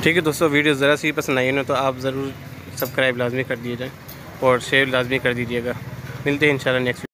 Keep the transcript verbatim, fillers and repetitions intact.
ठीक है दोस्तों, वीडियो ज़रा सी पसंद आई है ना तो आप ज़रूर सब्सक्राइब लाजमी कर दिए जाए और शेयर लाजमी कर दीजिएगा। मिलते हैं इंशाल्लाह नेक्स्ट